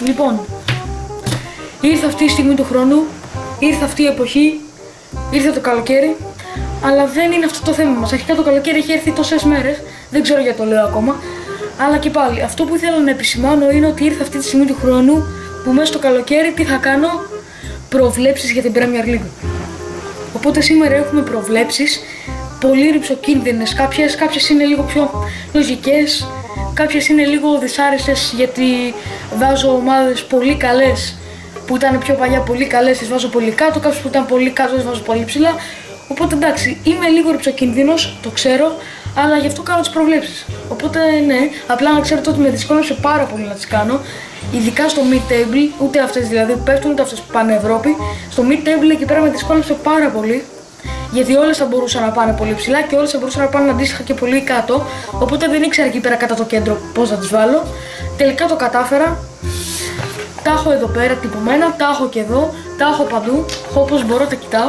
Λοιπόν, ήρθε αυτή η στιγμή του χρόνου, ήρθε αυτή η εποχή, ήρθε το καλοκαίρι, αλλά δεν είναι αυτό το θέμα μας. Αρχικά το καλοκαίρι έχει έρθει τόσες μέρες, δεν ξέρω γιατί το λέω ακόμα, αλλά και πάλι αυτό που ήθελα να επισημάνω είναι ότι ήρθε αυτή τη στιγμή του χρόνου που μέσα στο καλοκαίρι τι θα κάνω, προβλέψεις για την Premier League. Οπότε σήμερα έχουμε προβλέψεις πολύ ρυψοκίνδυνες, κάποιες είναι λίγο πιο λογικές, κάποιες είναι λίγο δυσάρεστες γιατί βάζω ομάδες πολύ καλές που ήταν πιο παλιά πολύ καλές, τις βάζω πολύ κάτω, κάποιες που ήταν πολύ κάτω τις βάζω πολύ ψηλά. Οπότε εντάξει, είμαι λίγο ρυψοκίνδυνος, το ξέρω, αλλά γι' αυτό κάνω τις προβλέψεις. Οπότε ναι, απλά να ξέρετε ότι με δυσκόλεψε πάρα πολύ να τις κάνω, ειδικά στο mid-table, ούτε αυτές δηλαδή που πέφτουν, ούτε αυτές που πάνε Ευρώπη. Στο mid-table εκεί πέρα με δυσκόλεψε πάρα πολύ, γιατί όλες θα μπορούσαν να πάνε πολύ ψηλά και όλες θα μπορούσαν να πάνε αντίστοιχα και πολύ κάτω. Οπότε δεν ήξερα εκεί πέρα κατά το κέντρο πώς να τις βάλω. Τελικά το κατάφερα. Τα έχω εδώ πέρα τυπωμένα, τα έχω και εδώ, τα έχω παντού, όπως μπορώ τα κοιτάω.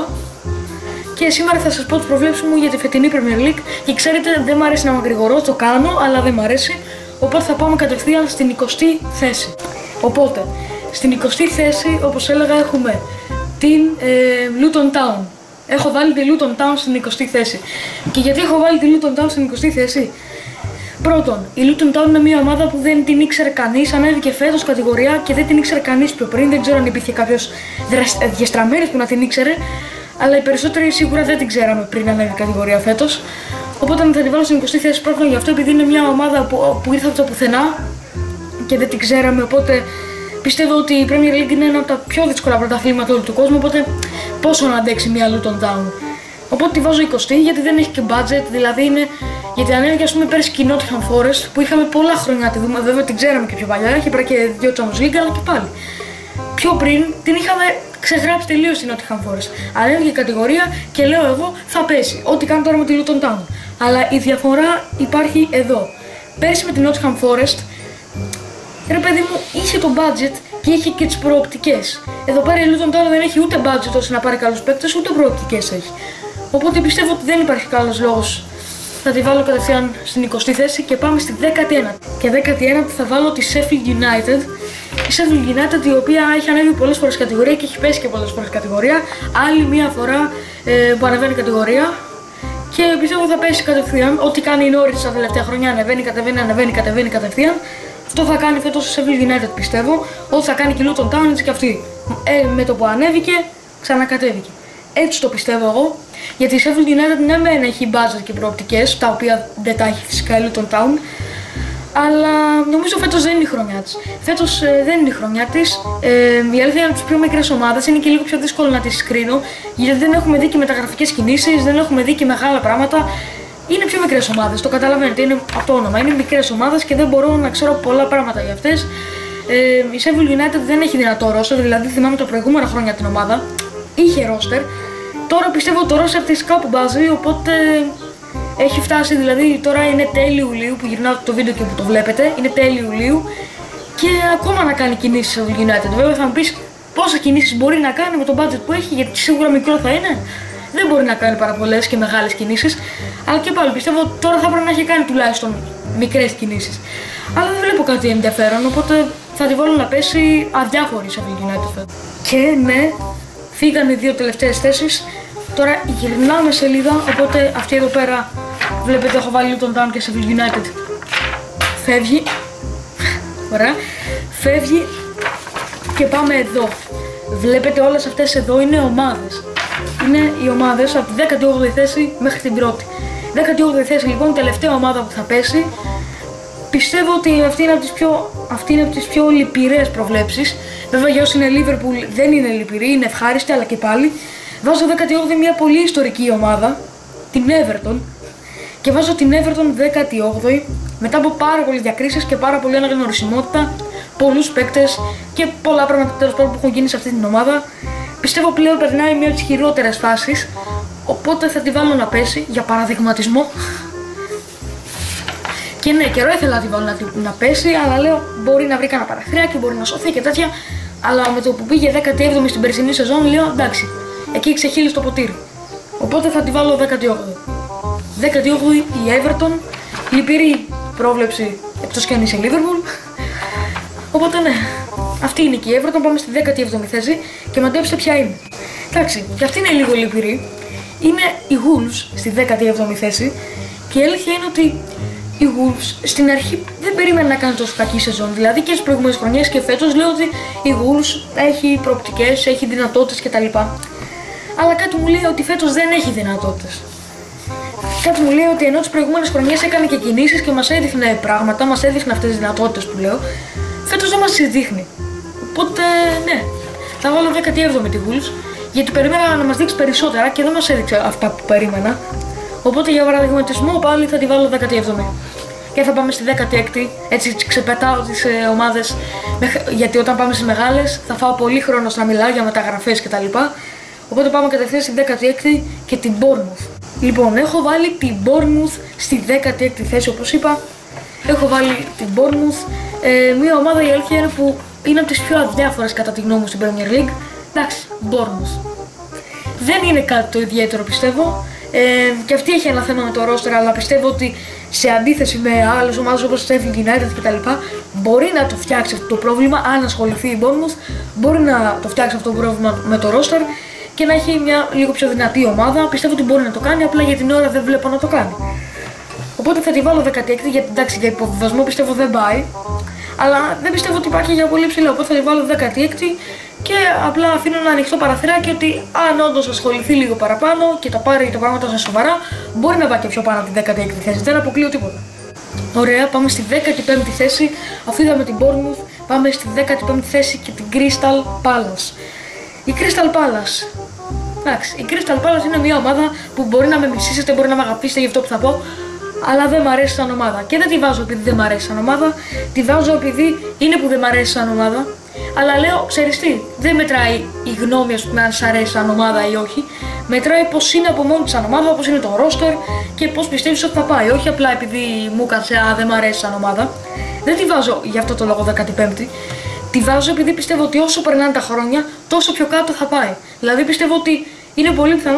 Και σήμερα θα σας πω τις προβλέψεις μου για τη φετινή Premier League. Και ξέρετε, δεν μου αρέσει να μακρηγορώ, το κάνω, αλλά δεν μου αρέσει. Οπότε θα πάμε κατευθείαν στην 20η θέση. Οπότε, στην 20η θέση, όπως έλεγα, έχουμε την Luton Town. Έχω βάλει τη Luton Town στην 20η θέση. Και γιατί έχω βάλει τη Luton Town στην 20η θέση? Πρώτον, η Luton Town είναι μια ομάδα που δεν την ήξερε κανείς, ανέβηκε φέτος κατηγορία και δεν την ήξερε κανείς πιο πριν. Δεν ξέρω αν υπήρχε κάποιος διαστραμμένος που να την ήξερε, αλλά οι περισσότεροι σίγουρα δεν την ξέραμε πριν ανέβει κατηγορία φέτος. Οπότε θα τη βάλω στην 20η θέση πρώτον γι' αυτό, επειδή είναι μια ομάδα που ήρθε από το πουθενά και δεν την ξέραμε. Οπότε πιστεύω ότι η Premier League είναι ένα από τα πιο δύσκολα πρωταθλήματα όλου του κόσμου. Οπότε πόσο να αντέξει μια Luton Town. Οπότε τη βάζω 20η γιατί δεν έχει και budget, δηλαδή είναι. Γιατί ανέβηκε, ας πούμε, πέρυσι η Nottingham Forest που είχαμε πολλά χρόνια να τη δούμε. Βέβαια την ξέραμε και πιο παλιά, έχει πέρα και 2 Champions League, αλλά και πάλι. Πιο πριν την είχαμε ξεγράψει τελείως η Nottingham Forest. Ανέβηκε η κατηγορία και λέω εγώ θα πέσει. Ό,τι κάνω τώρα με τη Luton Town. Αλλά η διαφορά υπάρχει εδώ. Πέρυσι με την Nottingham Forest, ρε παιδί μου, είχε το budget και είχε και τις προοπτικές. Εδώ πέρα η Luton Town δεν έχει ούτε budget ώστε να πάρει καλούς παίκτες, ούτε προοπτικές έχει. Οπότε πιστεύω ότι δεν υπάρχει καλός λόγος. Θα τη βάλω κατευθείαν στην 20η θέση και πάμε στη 19η. Και 19η θα βάλω τη Sheffield United. Η Sheffield United, η οποία έχει ανέβει πολλές φορές κατηγορία και έχει πέσει και πολλές φορές κατηγορία. Άλλη μία φορά που ανεβαίνει κατηγορία. Και πιστεύω θα πέσει κατευθείαν. Ό,τι κάνει η Norwich τα τελευταία χρόνια, ανεβαίνει κατευθείαν. Αυτό θα κάνει φέτος η Sheffield United, πιστεύω. Ό,τι θα κάνει και η Luton Town, έτσι και αυτή. Με το που ανέβηκε, ξανακατέβηκε. Έτσι το πιστεύω εγώ. Γιατί η Sheffield United ναι μεν έχει budget και προοπτικές, τα οποία δεν τα έχει φυσικά η Luton Town, αλλά νομίζω φέτος δεν είναι η χρονιά της. Φέτος δεν είναι η χρονιά της. Η αλήθεια είναι από τις πιο μικρές ομάδες, είναι και λίγο πιο δύσκολο να τις κρίνω, γιατί δεν έχουμε δει και μεταγραφικές κινήσεις, δεν έχουμε δει και μεγάλα πράγματα. Είναι πιο μικρές ομάδες, το καταλαβαίνετε, είναι από το όνομα. Είναι μικρές ομάδες και δεν μπορώ να ξέρω πολλά πράγματα για αυτές. Η Sheffield United δεν έχει δυνατό roster, δηλαδή θυμάμαι τα προηγούμενα χρόνια την ομάδα, είχε roster. Τώρα πιστεύω το roster της κάπου μπάζει, οπότε έχει φτάσει, δηλαδή τώρα είναι τέλη Ιουλίου που γυρνάω το βίντεο και που το βλέπετε, είναι τέλη Ιουλίου και ακόμα να κάνει κινήσεις στο United. Βέβαια θα μου πεις πόσα κινήσεις μπορεί να κάνει με το budget που έχει, γιατί σίγουρα μικρό θα είναι. Δεν μπορεί να κάνει πάρα πολλές και μεγάλες κινήσεις, αλλά και πάλι πιστεύω τώρα θα πρέπει να έχει κάνει τουλάχιστον μικρές κινήσεις. Αλλά δεν βλέπω κάτι ενδιαφέρον, οπότε θα τη βάλω να πέσει αδιάφορη σε αυτή την United. Και ναι, φύγανε οι δύο τελευταίες θέσεις. Τώρα γυρνάμε σελίδα, οπότε αυτή εδώ πέρα βλέπετε έχω βάλει Luton Town και Sheffield United. Φεύγει. Ωραία. Φεύγει και πάμε εδώ. Βλέπετε όλες αυτές εδώ είναι ομάδες. Είναι οι ομάδες από τη 18η θέση μέχρι την πρώτη. 18η θέση λοιπόν, η τελευταία ομάδα που θα πέσει. Πιστεύω ότι αυτή είναι από τις πιο λυπηρές προβλέψεις. Βέβαια για όσοι είναι Liverpool δεν είναι λυπηρή, είναι ευχάριστη, αλλά και πάλι. Βάζω 18η μια πολύ ιστορική ομάδα, την Everton. Και βάζω την Everton 18η μετά από πάρα πολλές διακρίσεις και πάρα πολλή αναγνωρισιμότητα, πολλούς παίκτες και πολλά πράγματα τέλος πάντων που έχουν γίνει σε αυτή την ομάδα. Πιστεύω πλέον περνάει μια από τις χειρότερες φάσεις, οπότε θα τη βάλω να πέσει για παραδειγματισμό. Και ναι, καιρό ήθελα να τη βάλω να πέσει, αλλά λέω μπορεί να βρει κανένα παραθυράκι, μπορεί να σωθεί και τέτοια. Αλλά με το που πήγε 17η στην περσινή σεζόν, λέω εντάξει, εκεί ξεχύλισε το ποτήρι. Οπότε θα τη βάλω 18η. 18η η Everton, λυπηρή πρόβλεψη εκτός κι αν είσαι Liverpool. Οπότε ναι, Αυτή είναι και η Everton, πάμε στη 17η θέση και μαντέψτε ποια είναι. Εντάξει, και αυτή είναι λίγο λυπηρή. Είναι οι Wolves στη 17η θέση και η αλήθεια είναι ότι οι Wolves στην αρχή δεν περίμενε να κάνει τόσο κακή σεζόν. Δηλαδή και στις προηγούμενες χρονιές και φέτος λέω ότι η Wolves έχει προοπτικές, έχει δυνατότητες κτλ. Αλλά κάτι μου λέει ότι φέτος δεν έχει δυνατότητες. Κάτι μου λέει ότι ενώ τις προηγούμενες χρονιές έκανε και κινήσεις και μας έδειχνε πράγματα, μας έδειχνε αυτές τις δυνατότητες που λέω, φέτος δεν μας τις δείχνει. Οπότε ναι, θα βάλω 17η τη Wolves, γιατί περίμενα να μας δείξει περισσότερα και δεν μας έδειξε αυτά που περίμενα. Οπότε για παραδειγματισμό πάλι θα τη βάλω 17η. Και θα πάμε στη 16η, έτσι ξεπετάω τις ομάδες, γιατί όταν πάμε στις μεγάλες θα φάω πολύ χρόνο να μιλάω για μεταγραφές κτλ. Οπότε πάμε κατευθείαν στη 16η και την Bournemouth. Λοιπόν, έχω βάλει την Bournemouth στη 16η θέση όπως είπα. Έχω βάλει την Bournemouth, μια ομάδα η αλήθεια είναι που είναι από τις πιο αδιάφορες κατά τη γνώμη μου στην Premier League. Εντάξει, Bournemouth. Δεν είναι κάτι το ιδιαίτερο πιστεύω. Και αυτή έχει ένα θέμα με το roster, αλλά πιστεύω ότι σε αντίθεση με άλλες ομάδες όπως το Sheffield United κτλ. Μπορεί να το φτιάξει αυτό το πρόβλημα. Αν ασχοληθεί η Bournemouth, μπορεί να το φτιάξει αυτό το πρόβλημα με το roster και να έχει μια λίγο πιο δυνατή ομάδα. Πιστεύω ότι μπορεί να το κάνει, απλά για την ώρα δεν βλέπω να το κάνει. Οπότε θα τη βάλω 16η, γιατί εντάξει για υποβιβασμό πιστεύω δεν πάει. Αλλά δεν πιστεύω ότι υπάρχει για πολύ ψηλό, οπότε θα τη βάλω 16η και απλά αφήνω ένα ανοιχτό παραθυράκι ότι αν όντως ασχοληθεί λίγο παραπάνω και τα πάρει τα πράγματα στα σοβαρά, μπορεί να πάει και πιο πάνω από την 16η θέση. Δεν αποκλείω τίποτα. Ωραία, πάμε στη 15η θέση. Αφού είδαμε την Bournemouth, πάμε στη 15η θέση και την Crystal Palace. Η Crystal Palace. Εντάξει, η Crystal Palace είναι μια ομάδα που μπορεί να με μισήσετε, μπορεί να με αγαπήσετε για αυτό που θα πω, αλλά δεν μ' αρέσει σαν ομάδα. Και δεν τη βάζω επειδή δεν μ' αρέσει σαν ομάδα, τη βάζω επειδή είναι που δεν μ' αρέσει σαν ομάδα. Αλλά λέω, ξέρεις τι, δεν μετράει η γνώμη σου αν σ' αρέσει σαν ομάδα ή όχι. Μετράει πως είναι από μόνη της σαν ομάδα, πως είναι το roster και πως πιστεύεις ότι θα πάει. Όχι απλά επειδή μου κάτσε, δεν μ' αρέσει σαν ομάδα. Δεν τη βάζω για αυτό το λόγο 15η. Τη βάζω επειδή πιστεύω ότι όσο περνάνε τα χρόνια, τόσο πιο κάτω θα πάει. Δηλαδή πιστεύω ότι είναι πολύ πιθανό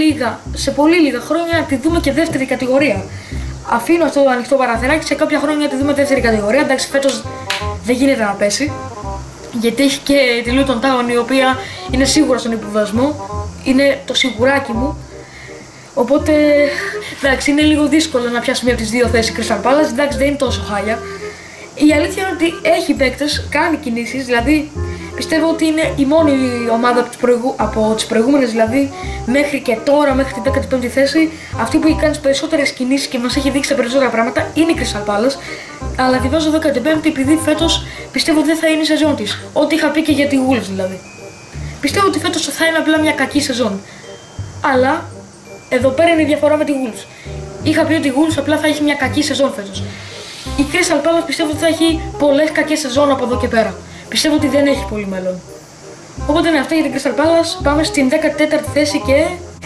σε πολύ λίγα χρόνια να τη δούμε και δεύτερη κατηγορία. Αφήνω αυτό το ανοιχτό παραθυράκι, σε κάποια χρόνια τη δούμε δεύτερη κατηγορία. Εντάξει, φέτος δεν γίνεται να πέσει. Γιατί έχει και τη Luton Town η οποία είναι σίγουρα στον υποβιβασμό. Είναι το σιγουράκι μου. Οπότε εντάξει, είναι λίγο δύσκολο να πιάσει μία από τις δύο θέσεις Crystal Palace. Εντάξει, δεν είναι τόσο χάλια. Η αλήθεια είναι ότι έχει παίκτες, κάνει κινήσεις, δηλαδή πιστεύω ότι είναι η μόνη ομάδα από τις προηγούμενες, δηλαδή μέχρι και τώρα, μέχρι την 15η θέση, αυτή που έχει κάνει τις περισσότερες κινήσεις και μας έχει δείξει τα περισσότερα πράγματα είναι η Crystal Palace. Αλλά τη βάζω 15η επειδή φέτος πιστεύω ότι δεν θα είναι η σεζόν της. Ό,τι είχα πει και για τη Wolves δηλαδή. Πιστεύω ότι φέτος θα είναι απλά μια κακή σεζόν. Αλλά εδώ πέρα είναι η διαφορά με τη Wolves. Είχα πει ότι η Wolves απλά θα έχει μια κακή σεζόν φέτος. Η Crystal Palace πιστεύω ότι θα έχει πολλές κακές σεζόν από εδώ και πέρα. Πιστεύω ότι δεν έχει πολύ μέλλον. Οπότε είναι αυτά για την Crystal Palace. Πάμε στην 14η θέση και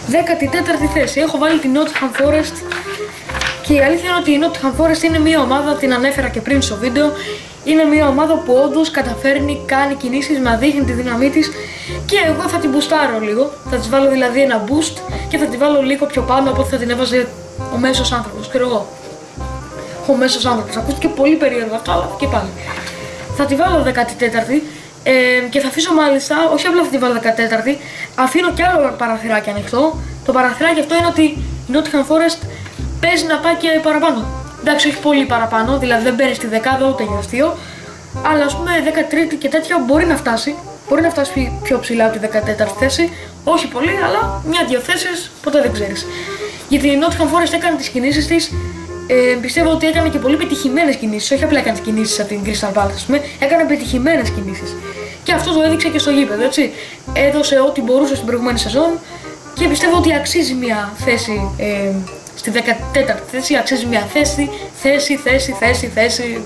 14η θέση. Έχω βάλει την Nottingham Forest. Και η αλήθεια είναι ότι η Nottingham Forest είναι μια ομάδα, την ανέφερα και πριν στο βίντεο. Είναι μια ομάδα που όντως καταφέρνει, κάνει κινήσεις, να δείχνει τη δύναμή της. Και εγώ θα την μπουστάρω λίγο. Θα της βάλω δηλαδή ένα boost και θα την βάλω λίγο πιο πάνω από ό,τι θα την έβαζε ο μέσος άνθρωπος. Ξέρω εγώ. Ο μέσος άνθρωπος. Ακούστηκε πολύ περίεργο αυτό, αλλά και πάλι. Θα τη βάλω 14η και θα αφήσω μάλιστα, όχι απλά θα τη βάλω 14η, αφήνω κι άλλο παραθυράκι ανοιχτό. Το παραθυράκι αυτό είναι ότι η Nottingham Forest παίζει να πάει και παραπάνω. Εντάξει, όχι πολύ παραπάνω, δηλαδή δεν παίρνει στη δεκάδα ούτε για αστείο, αλλά ας πούμε 13η και τέτοια μπορεί να φτάσει. Μπορεί να φτάσει πιο ψηλά από τη 14η θέση, όχι πολύ, αλλά μια-δυο θέσεις ποτέ δεν ξέρεις. Γιατί η Nottingham Forest έκανε τις κινήσεις της. Πιστεύω ότι έκανε και πολύ πετυχημένες κινήσεις, όχι απλά έκανε κινήσεις από την Crystal Palace, έκανε πετυχημένες κινήσεις. Και αυτό το έδειξε και στο γήπεδο, έτσι. Έδωσε ό,τι μπορούσε στην προηγούμενη σεζόν και πιστεύω ότι αξίζει μια θέση στη 14η θέση, αξίζει μια θέση,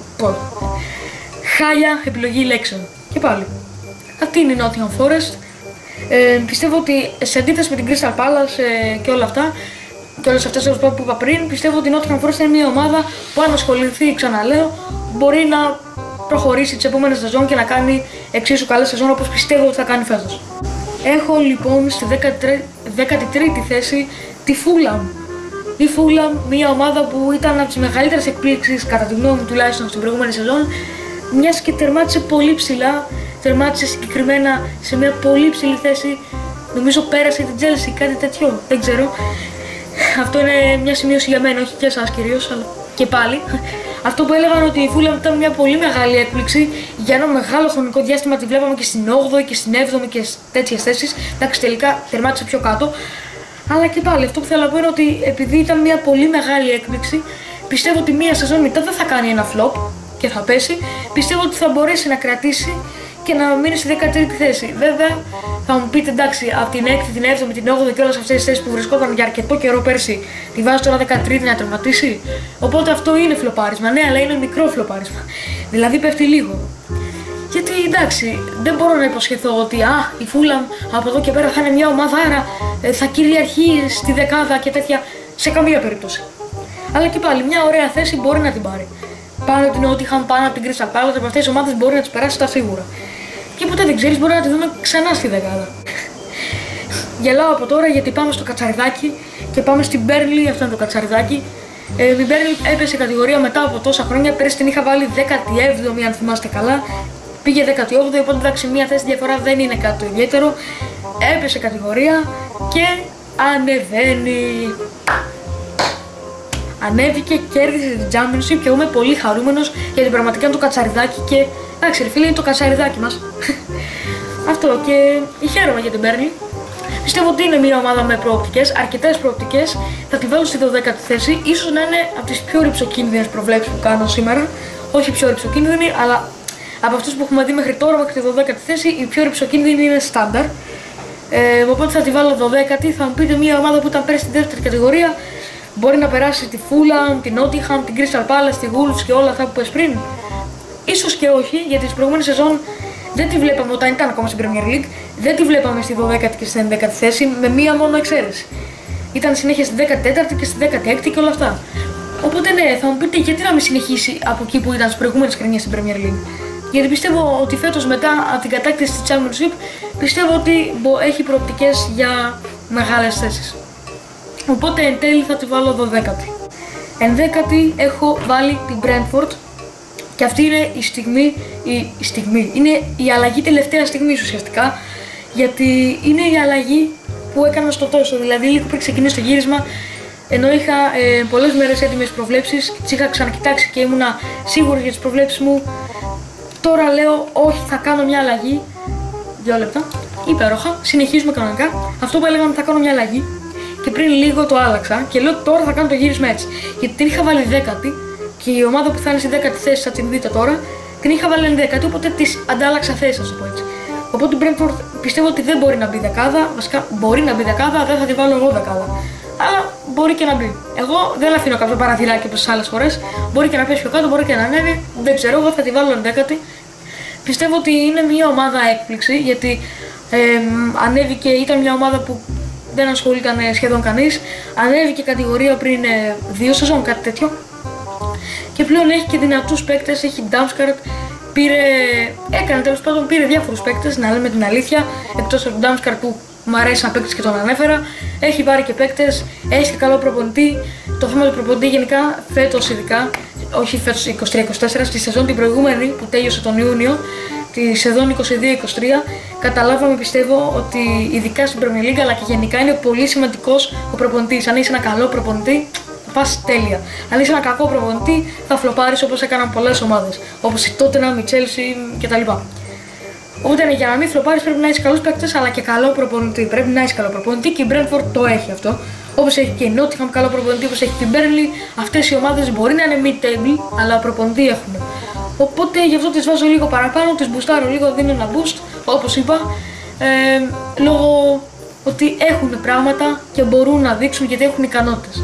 χάλια επιλογή λέξεων. Και πάλι, αυτή είναι η Nottingham Forest. Πιστεύω ότι σε αντίθεση με την Crystal Palace και όλα αυτά, και όλες αυτές που είπα πριν, πιστεύω ότι η Nottingham Forest είναι μια ομάδα που αν ασχοληθεί, ξαναλέω, μπορεί να προχωρήσει τις επόμενες σεζόν και να κάνει εξίσου καλές σεζόν όπως πιστεύω ότι θα κάνει φέτος. Έχω λοιπόν στη 13η θέση τη Fulham. Η Fulham, μια ομάδα που ήταν από τις μεγαλύτερες εκπλήξεις κατά τη γνώμη μου τουλάχιστον στην προηγούμενη σεζόν, μιας και τερμάτισε πολύ ψηλά. τερμάτισε συγκεκριμένα σε μια πολύ ψηλή θέση. Νομίζω πέρασε την Chelsea, κάτι τέτοιο, δεν ξέρω. Αυτό είναι μια σημείωση για μένα, όχι για εσάς κυρίως, αλλά και πάλι. Αυτό που έλεγαν ότι η Fulham ήταν μια πολύ μεγάλη έκπληξη, για ένα μεγάλο χρονικό διάστημα τη βλέπαμε και στην 8η και στην 7η και σε τέτοιες θέσεις. Εντάξει, τελικά τερμάτισε πιο κάτω. Αλλά και πάλι αυτό που θέλω να πω είναι ότι επειδή ήταν μια πολύ μεγάλη έκπληξη, πιστεύω ότι μια σεζόν μετά δεν θα κάνει ένα flop και θα πέσει. Πιστεύω ότι θα μπορέσει να κρατήσει και να μείνει στη 13η θέση. Βέβαια, θα μου πείτε εντάξει, από την 6η, την 7η, την 8η και όλες αυτές τις θέσεις που βρισκόταν για αρκετό καιρό πέρσι, τη βάζει τώρα 13η να τερματίσει. Οπότε αυτό είναι φλοπάρισμα, ναι, αλλά είναι μικρό φλοπάρισμα. Δηλαδή πέφτει λίγο. Γιατί εντάξει, δεν μπορώ να υποσχεθώ ότι η Fulham από εδώ και πέρα θα είναι μια ομάδα, άρα θα κυριαρχεί στη δεκάδα και τέτοια, σε καμία περίπτωση. Αλλά και πάλι μια ωραία θέση μπορεί να την πάρει. Πάνω από την Nottingham, πάνω από την Crystal Palace, από αυτές τις ομάδες μπορεί να τις περάσει τα σίγουρα. Και ποτέ δεν ξέρεις, μπορεί να τη δούμε ξανά στη δεκάδα. Γελάω από τώρα γιατί πάμε στο κατσαριδάκι και πάμε στην Burnley, αυτό είναι το κατσαριδάκι. Η Burnley έπεσε κατηγορία μετά από τόσα χρόνια, πέρυσι την είχα βάλει 17η αν θυμάστε καλά. Πήγε 18η, οπότε εντάξει, μια θέση διαφορά δεν είναι κάτι το ιδιαίτερο. Έπεσε κατηγορία και ανεβαίνει. Ανέβηκε, κέρδισε την Championship και εγώ είμαι πολύ χαρούμενος γιατί πραγματικά είναι το κατσαριδάκι και εντάξει ρε φίλε, είναι το κατσαριδάκι μας. Αυτό και χαίρομαι για την Burnley. Πιστεύω ότι είναι μια ομάδα με προοπτικές, αρκετές προοπτικές. Θα τη βάλω στη 12η θέση, ίσως να είναι από τις πιο ρυψοκίνδυνες προβλέψεις που κάνω σήμερα. Όχι πιο ρυψοκίνδυνη, αλλά από αυτούς που έχουμε δει μέχρι τώρα, μέχρι τη 12η θέση, η πιο ρυψοκίνδυνη είναι στάνταρ. Οπότε θα τη βάλω 12η. Θα μου πείτε μια ομάδα που ήταν πέρυσι στην δεύτερη κατηγορία. Μπορεί να περάσει τη Fulham, την Nottingham, την Crystal Palace, τη Wolves και όλα αυτά που πες πριν. Ίσως και όχι, γιατί τις προηγούμενες σεζόν δεν τη βλέπαμε όταν ήταν ακόμα στην Premier League. Δεν τη βλέπαμε στη 12η και στην 11η θέση με μία μόνο εξαίρεση. Ήταν συνέχεια στη 14η και στη 16η και όλα αυτά. Οπότε ναι, θα μου πείτε γιατί να μην συνεχίσει από εκεί που ήταν στις προηγούμενες χρονιές στην Premier League. Γιατί πιστεύω ότι φέτος μετά από την κατάκτηση της Championship, πιστεύω ότι έχει προοπτικές για μεγάλες θέσεις. Οπότε εν τέλει θα τη βάλω 12η. Εν 10η έχω βάλει την Brentford και αυτή είναι η στιγμή, είναι η αλλαγή τελευταία στιγμής ουσιαστικά, γιατί είναι η αλλαγή που έκανα στο τόσο, δηλαδή λίγο πριν ξεκινήσει το γύρισμα, ενώ είχα πολλές μέρες έτοιμες προβλέψεις, τις είχα ξανακοιτάξει και ήμουνα σίγουρη για τις προβλέψεις μου. Τώρα λέω όχι, θα κάνω μια αλλαγή. 2 λεπτά, υπέροχα, συνεχίζουμε κανονικά. Αυτό που έλεγαμε θα κάνω μια αλλαγή. Και πριν λίγο το άλλαξα και λέω τώρα θα κάνω το γύρισμα έτσι. Γιατί την είχα βάλει 10η και η ομάδα που θα είναι στη 10η θέση θα την δείτε τώρα, την είχα βάλει 11η, οπότε της αντάλλαξα θέση, να το πω έτσι. Οπότε την Brentford πιστεύω ότι δεν μπορεί να μπει δεκάδα. Βασικά μπορεί να μπει δεκάδα, δεν θα τη βάλω εγώ δεκάδα. Αλλά μπορεί και να μπει. Εγώ δεν αφήνω κάποιο παραθυράκι όπως τις άλλες φορές. Μπορεί και να πέσει πιο κάτω, μπορεί και να ανέβει. Δεν ξέρω, εγώ θα τη βάλω 11η. Πιστεύω ότι είναι μια ομάδα έκπληξη γιατί ανέβηκε, ήταν μια ομάδα που δεν ασχολείται σχεδόν κανείς. Ανέβηκε κατηγορία πριν 2 σεζόν, κάτι τέτοιο. Και πλέον έχει και δυνατούς παίκτες, έχει Damsgaard, έκανε τέλος πάντων, πήρε διάφορους παίκτες, να λέμε την αλήθεια. Εκτός από τον Damsgaard που μου αρέσει να παίξει και τον ανέφερα, έχει πάρει και παίκτες, έχει και καλό προπονητή. Το θέμα του προπονητή γενικά, φέτος ειδικά, όχι φέτος 23-24, στη σεζόν την προηγούμενη που τέλειωσε τον Ιούνιο, τη σεζόν 22-23, καταλάβαμε πιστεύω ότι ειδικά στην Premier League αλλά και γενικά είναι πολύ σημαντικός ο προπονητής. Αν είσαι ένα καλό προπονητή, θα πας τέλεια. Αν είσαι ένα κακό προπονητή, θα φλοπάρεις όπως έκαναν πολλές ομάδες, όπως η Tottenham, η Chelsea κτλ. Οπότε για να μην φλοπάρεις πρέπει να έχεις καλούς παίκτες αλλά και καλό προπονητή. Πρέπει να έχεις καλό προπονητή και η Brentford το έχει αυτό. Όπως έχει και η Nottingham καλό προπονητή, όπως έχει και η Burnley. Αυτές οι ομάδες μπορεί να είναι mid-table, αλλά προπονητή έχουν. Οπότε γι' αυτό τις βάζω λίγο παραπάνω, τις μπουστάρω λίγο, δίνω ένα boost, όπως είπα, λόγω ότι έχουν πράγματα και μπορούν να δείξουν γιατί έχουν ικανότητες.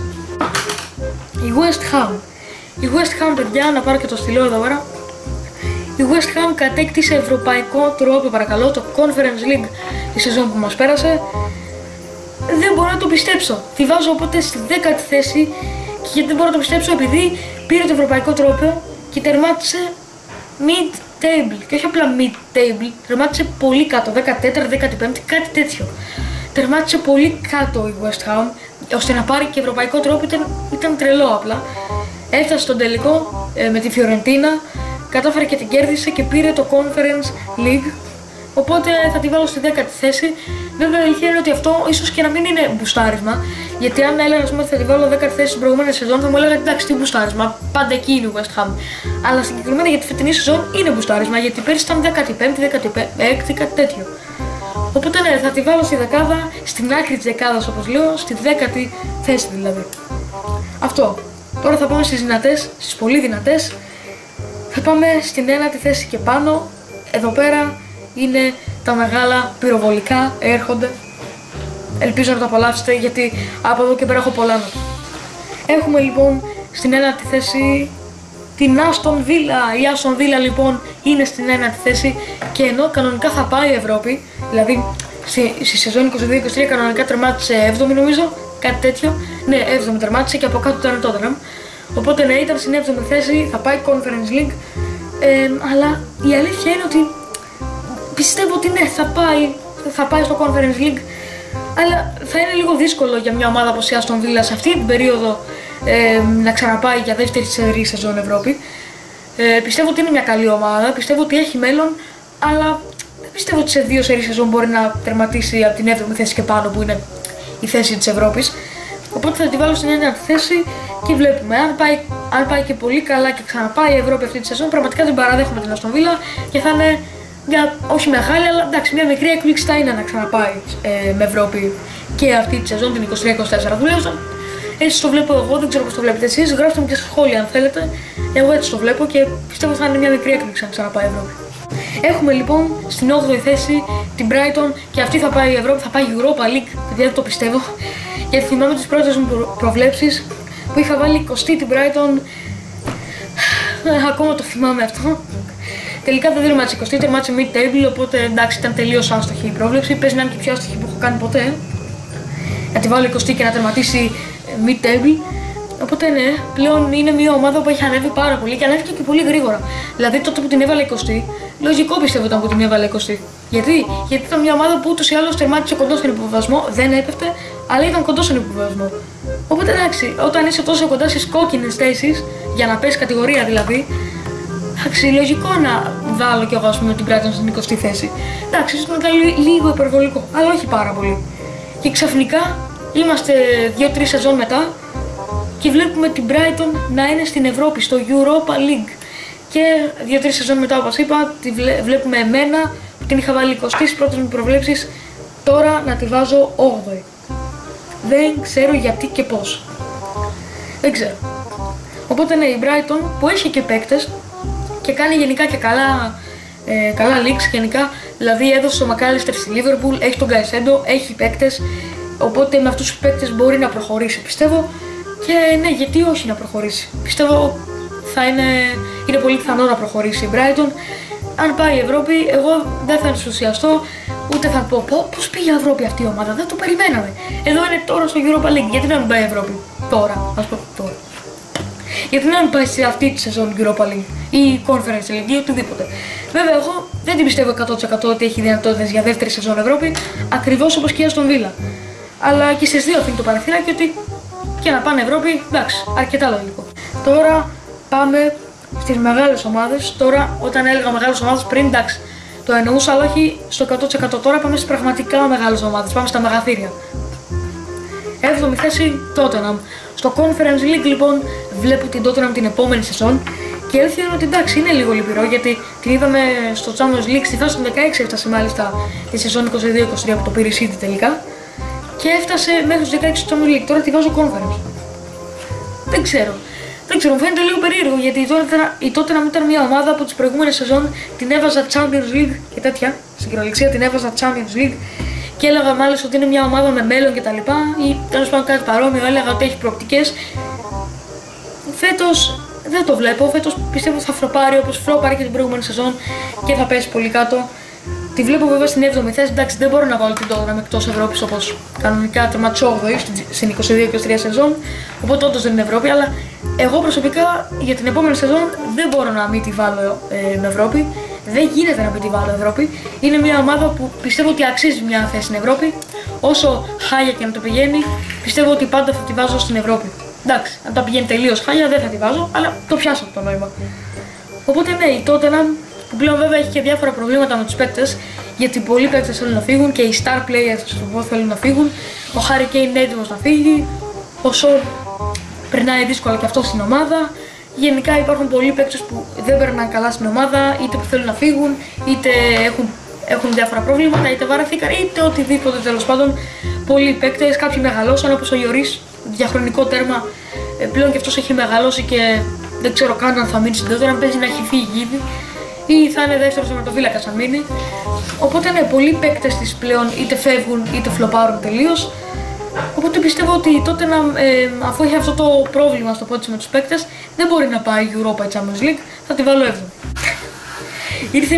Η West Ham. Η West Ham, παιδιά, να πάρω και το στυλό εδώ πέρα. Η West Ham κατέκτησε ευρωπαϊκό τρόπο, παρακαλώ, το Conference League τη σεζόν που μας πέρασε. Δεν μπορώ να το πιστέψω. Τη βάζω οπότε στη 10η θέση και γιατί δεν μπορώ να το πιστέψω επειδή πήρε το ευρωπαϊκό τρόπο και τερμάτισε mid-table. Και όχι απλά mid-table, τερμάτισε πολύ κάτω, 14η, 15η, κάτι τέτοιο. Τερμάτισε πολύ κάτω η West Ham, ώστε να πάρει και ευρωπαϊκό τρόπο ήταν τρελό απλά. Έφτασε στον τελικό με τη Φιωρεντίνα, κατάφερε και την κέρδισε και πήρε το Conference League. Οπότε θα τη βάλω στη 10η θέση. Βέβαια, η αλήθεια είναι ότι αυτό ίσως και να μην είναι μπουστάρισμα. Γιατί αν έλεγα ότι θα τη βάλω 10η θέση στην προηγούμενη σεζόν, θα μου έλεγα εντάξει, τι μπουστάρισμα. Πάντα εκεί είναι η West Ham. Αλλά συγκεκριμένα για τη φετινή σεζόν είναι μπουστάρισμα. Γιατί πέρυσι ήταν 15η, 16η, κάτι τέτοιο. Οπότε ναι, θα τη βάλω στη δεκάδα, στην άκρη της δεκάδας όπως λέω, στη 10η θέση δηλαδή. Αυτό. Τώρα θα πάμε στις δυνατές, στις πολύ δυνατές. Θα πάμε στην 9η θέση και πάνω. Εδώ πέρα είναι τα μεγάλα πυροβολικά, έρχονται. Ελπίζω να τα απολαύσετε γιατί από εδώ και πέρα έχω πολλά να πω. Έχουμε λοιπόν στην 9η θέση την Aston Villa. Η Aston Villa λοιπόν είναι στην 9η θέση και ενώ κανονικά θα πάει η Ευρώπη, δηλαδή στη σεζόν 22-23 κανονικά τερμάτισε 7η νομίζω, κάτι τέτοιο. Ναι, 7η τερμάτισε και από κάτω ήταν το Tottenham. Οπότε ναι, ήταν στην 7η θέση, θα πάει Conference League. Αλλά η αλήθεια είναι ότι πιστεύω ότι ναι, θα πάει στο Conference League. Αλλά θα είναι λίγο δύσκολο για μια ομάδα όπως η Aston Villa σε αυτή την περίοδο να ξαναπάει για δεύτερη σεζόν Ευρώπη. Πιστεύω ότι είναι μια καλή ομάδα, πιστεύω ότι έχει μέλλον, αλλά δεν πιστεύω ότι σε δύο σεζόν μπορεί να τερματίσει από την 7η θέση και πάνω που είναι η θέση της Ευρώπης. Οπότε θα τη βάλω στην 9η θέση και βλέπουμε. Αν πάει και πολύ καλά και ξαναπάει η Ευρώπη αυτή τη σεζόν, πραγματικά την παραδέχομαι την Aston Villa και θα είναι μια, όχι μεγάλη, αλλά εντάξει, μια μικρή έκπληξη θα είναι να ξαναπάει με Ευρώπη και αυτή τη σεζόν, την 23-24 τουλάχιστον. Έτσι το βλέπω εγώ, δεν ξέρω πώς το βλέπετε εσείς. Γράψτε μου και στα σχόλια αν θέλετε. Εγώ έτσι το βλέπω και πιστεύω θα είναι μια μικρή έκπληξη να ξαναπάει η Ευρώπη. Έχουμε λοιπόν στην 8η θέση την Brighton και αυτή θα πάει η Ευρώπη, θα πάει Europa League, δεν το πιστεύω. Γιατί θυμάμαι τις πρώτες μου προβλέψεις που είχα βάλει 20η την Brighton. Ακόμα το θυμάμαι αυτό. Τελικά δεν τερμάτισε 20η, τερμάτισε mid-table, οπότε εντάξει ήταν τελείως άστοχη η πρόβλεψη. Παίζει να είναι και πιο άστοχη που έχω κάνει ποτέ. Να τη βάλω 20η και να τερματίσει mid-table. Οπότε ναι, πλέον είναι μια ομάδα που έχει ανέβει πάρα πολύ και ανέβηκε και πολύ γρήγορα. Δηλαδή τότε που την έβαλε 20η, λογικό πιστεύω ήταν που την έβαλε 20η. Γιατί ήταν μια ομάδα που ούτως ή άλλως τερμάτισε κοντό στον υποβιβασμό, δεν έπεφτε, αλλά ήταν κοντό στον υποβιβασμό. Οπότε εντάξει, όταν είσαι τόσο κοντά στις κόκκινες θέσεις, για να πέσει κατηγορία δηλαδή, εντάξει, λογικό να βάλω κι εγώ ας πούμε την Brighton στην 20η θέση. Εντάξει, ίσως ήταν λίγο υπερβολικό, αλλά όχι πάρα πολύ. Και ξαφνικά είμαστε 2-3 σεζόν μετά και βλέπουμε την Brighton να είναι στην Ευρώπη, στο Europa League. Και 2-3 σεζόν μετά, όπως είπα, βλέπουμε εμένα που την είχα βάλει 20 στις πρώτες μου προβλέψεις, τώρα να τη βάζω 8η. Δεν ξέρω γιατί και πώς. Δεν ξέρω. Οπότε ναι, η Brighton που έχει και παίκτες και κάνει γενικά και καλά leaks γενικά, δηλαδή έδωσε το McAllister στη Liverpool, έχει τον Caicedo, έχει παίκτες, οπότε με αυτούς τους παίκτες μπορεί να προχωρήσει πιστεύω. Και ναι, γιατί όχι να προχωρήσει. Πιστεύω είναι πολύ πιθανό να προχωρήσει η Brighton. Αν πάει η Ευρώπη, εγώ δεν θα ενθουσιαστώ, ούτε θα πω πώς πήγε η Ευρώπη αυτή η ομάδα, δεν το περιμέναμε. Εδώ είναι τώρα στο Europa League, γιατί να μην πάει η Ευρώπη τώρα, ας πω τώρα. Γιατί να μην πάει σε αυτή τη σεζόν Europa League ή Conference League ή οτιδήποτε. Βέβαια, εγώ δεν την πιστεύω 100% ότι έχει δυνατότητες για δεύτερη σεζόν Ευρώπη, ακριβώς όπως και η Aston Villa. Αλλά και στις δύο αφήνει το παραθυράκι ότι και να πάνε Ευρώπη, εντάξει, αρκετά λογικό. Τώρα πάμε στις μεγάλες ομάδες. Τώρα, όταν έλεγα μεγάλες ομάδες πριν, εντάξει, το εννοούσα, αλλά όχι στο 100%. Τώρα πάμε στις πραγματικά μεγάλες ομάδες, πάμε στα μεγαθύρια. 7η θέση, Tottenham. Στο Conference League λοιπόν βλέπω την Tottenham την επόμενη σεζόν και η αλήθεια είναι ότι εντάξει είναι λίγο λυπηρό γιατί την είδαμε στο Champions League στη φάση του 16, έφτασε μάλιστα τη σεζόν 22-23 που το πήρε η City τελικά και έφτασε μέχρι το 16 στο Champions League, τώρα τη βάζω Conference. Δεν ξέρω, μου φαίνεται λίγο περίεργο γιατί η Tottenham ήταν μια ομάδα που τις προηγούμενες σεζόν την έβαζα Champions League και τέτοια, στην κυριολεξία την έβαζα Champions League και έλεγα μάλιστα ότι είναι μια ομάδα με μέλλον κτλ. Ή τέλος πάντων κάτι παρόμοιο, έλεγα ότι έχει προοπτικές. Φέτος δεν το βλέπω, φέτος πιστεύω ότι θα φροπάρει όπως φρόπαρε και την προηγούμενη σεζόν και θα πέσει πολύ κάτω. Τη βλέπω βέβαια στην 7η θέση, εντάξει δεν μπορώ να βάλω την Tottenham εκτός Ευρώπης όπως κανονικά τερμάτισε 8η στην 22-23 σεζόν, οπότε όντως δεν είναι Ευρώπη, αλλά εγώ προσωπικά για την επόμενη σεζόν δεν μπορώ να μην τη βάλω με Ευρώπη. Δεν γίνεται να μην τη βάλω Ευρώπη. Είναι μια ομάδα που πιστεύω ότι αξίζει μια θέση στην Ευρώπη. Όσο χάλια και να το πηγαίνει, πιστεύω ότι πάντα θα τη βάζω στην Ευρώπη. Εντάξει, αν τα πηγαίνει τελείως χάλια δεν θα τη βάζω, αλλά το πιάσω το νόημα. Οπότε ναι, η Tottenham που πλέον βέβαια έχει και διάφορα προβλήματα με τους παίκτες, γιατί πολλοί παίκτες θέλουν να φύγουν και οι star players θέλουν να φύγουν. Ο Harry Kane είναι έτοιμος να φύγει, ο Son περνάει δύσκολα και αυτό στην ομάδα. Γενικά υπάρχουν πολλοί παίκτες που δεν περνάνε καλά στην ομάδα, είτε που θέλουν να φύγουν, είτε έχουν διάφορα προβλήματα, είτε βαρεθήκαν, είτε οτιδήποτε τέλος πάντων. Πολλοί παίκτες, κάποιοι μεγαλώσαν, όπως ο Lloris, διαχρονικό τέρμα, πλέον και αυτός έχει μεγαλώσει και δεν ξέρω καν αν θα μείνει συντότερα, αν παίζει να έχει φύγει ήδη ή θα είναι δεύτερος τερματοφύλακας αν μείνει. Οπότε ναι, πολλοί παίκτες της πλέον είτε φεύγουν είτε φλοπάρουν τελείως. Οπότε πιστεύω ότι τότε αφού έχει αυτό το πρόβλημα στο πόντις με τους παίκτες, δεν μπορεί να πάει Europa ή Champions League, θα τη βάλω 7η. Ήρθε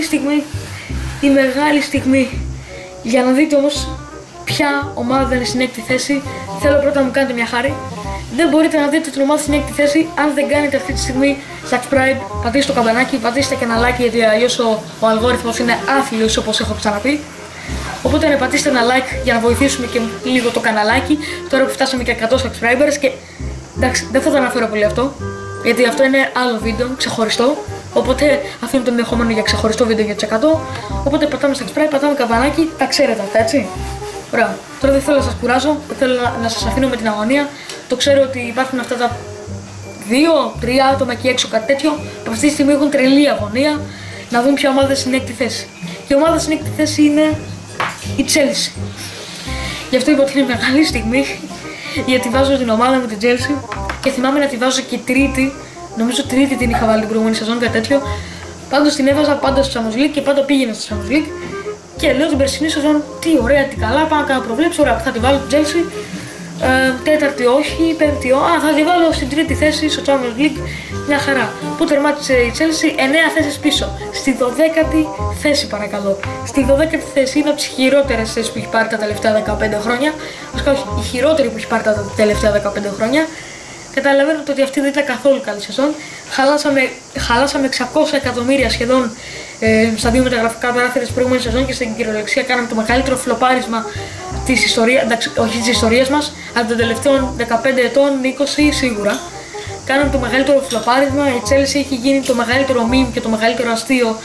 η μεγάλη στιγμή. Για να δείτε όμως ποια ομάδα είναι στην 6η θέση, θέλω πρώτα να μου κάνετε μια χάρη. Δεν μπορείτε να δείτε την ομάδα στην 6η θέση αν δεν κάνετε αυτή τη στιγμή subscribe, πατήστε το καμπανάκι, πατήστε και ένα like, γιατί αλλιώς ο αλγόριθμος είναι άθλιος όπως έχω ξαναπεί. Οπότε να πατήστε ένα like για να βοηθήσουμε και λίγο το καναλάκι, τώρα που φτάσαμε και 100 subscribers. Και εντάξει, δεν θα το αναφέρω πολύ αυτό, γιατί αυτό είναι άλλο βίντεο, ξεχωριστό. Οπότε αφήνω το ενδεχόμενο για ξεχωριστό βίντεο για τους 100. Οπότε πατάμε subscribe, πατάμε καμπανάκι, τα ξέρετε αυτά, έτσι. Ωραία. Τώρα δεν θέλω να σας κουράζω, δεν θέλω να σας αφήνω με την αγωνία. Το ξέρω ότι υπάρχουν αυτά τα 2-3 άτομα εκεί έξω, κάτι τέτοιο, που αυτή τη στιγμή έχουν τρελή αγωνία να δουν ποια ομάδα είναι στην 6η θέση. Η ομάδα στην 6η θέση είναι η Chelsea. Γι' αυτό είπα ότι είναι μεγάλη στιγμή, γιατί βάζω την ομάδα μου την Chelsea και θυμάμαι να τη βάζω και τρίτη. Νομίζω τρίτη την είχα βάλει την προηγούμενη σεζόν, κάτι τέτοιο. Πάντως την έβαζα πάντα στο Champions League και πάντα πήγαινε στο Champions League. Και λέω την περσινή σεζόν, τι ωραία, τι καλά, πάω να κάνω προβλέψεις, ωραία, θα τη βάλω την Chelsea. Τέταρτη όχι, πέμπτη όχι, θα τη βάλω στην τρίτη θέση στο Champions League, μια χαρά. Πού τερμάτισε η Chelsea? 9 θέσεις πίσω, στη 12η θέση παρακαλώ. Στη 12η θέση είναι από τις χειρότερες θέσεις που έχει πάρει τα τελευταία 15 χρόνια. Βασικά όχι, η χειρότερη που έχει πάρει τα τελευταία 15 χρόνια. Καταλαβαίνετε ότι αυτή δεν ήταν καθόλου καλή σεζόν. Χαλάσαμε 600 εκατομμύρια σχεδόν στα δύο μεταγραφικά παράθυρα της προηγούμενης σεζόν και στην κυριολεξία κάναμε το μεγαλύτερο φλοπάρισμα της ιστορίας, εντάξει, όχι της ιστορίας μας, αλλά των τελευταίων 15 ετών, 20 σίγουρα. Κάναμε το μεγαλύτερο φλοπάρισμα, η Chelsea έχει γίνει το μεγαλύτερο meme και το μεγαλύτερο αστείο